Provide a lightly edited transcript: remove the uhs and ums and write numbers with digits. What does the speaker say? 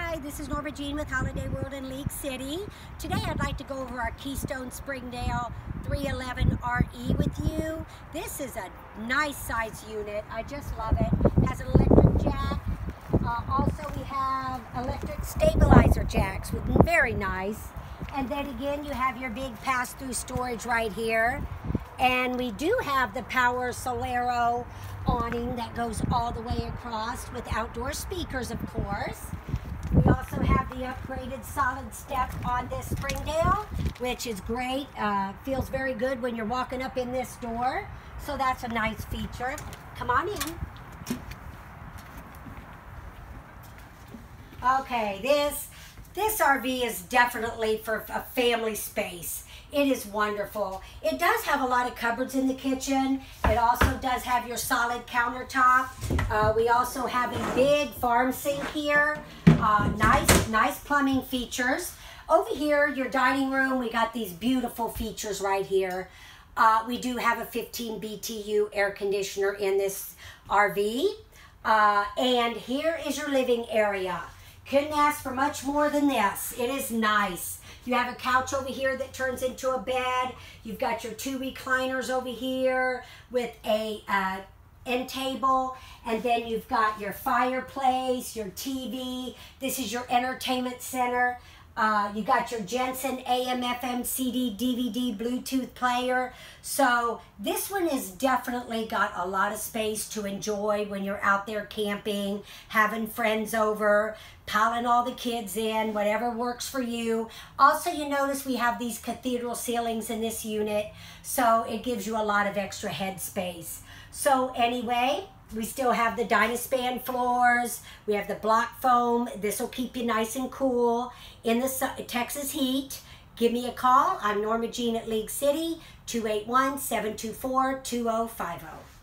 Hi, this is Norma with Holiday World in League City. Today I'd like to go over our Keystone Springdale 311 RE with you. This is a nice size unit. I just love it. It has an electric jack. Also we have electric stabilizer jacks, with very nice. And then again you have your big pass-through storage right here. And we do have the Power Solero awning that goes all the way across with outdoor speakers, of course. We also have the upgraded solid step on this Springdale, which is great. Feels very good when you're walking up in this door. So that's a nice feature. Come on in. Okay, this RV is definitely for a family space. It is wonderful. It does have a lot of cupboards in the kitchen. It also does have your solid countertop. We also have a big farm sink here. Nice plumbing features. Over here, your dining room, we got these beautiful features right here. We do have a 15 BTU air conditioner in this RV. And here is your living area. Couldn't ask for much more than this. It is nice. You have a couch over here that turns into a bed. You've got your two recliners over here with a end table. And then you've got your fireplace, your TV. This is your entertainment center. You got your Jensen AM, FM, CD, DVD, Bluetooth player. So this one has definitely got a lot of space to enjoy when you're out there camping, having friends over, piling all the kids in, whatever works for you. Also, you notice we have these cathedral ceilings in this unit, so it gives you a lot of extra head space. So anyway, we still have the Dynaspan floors. We have the block foam. This will keep you nice and cool in the Texas heat. Give me a call. I'm Norma Jean at League City, 281-724-2050.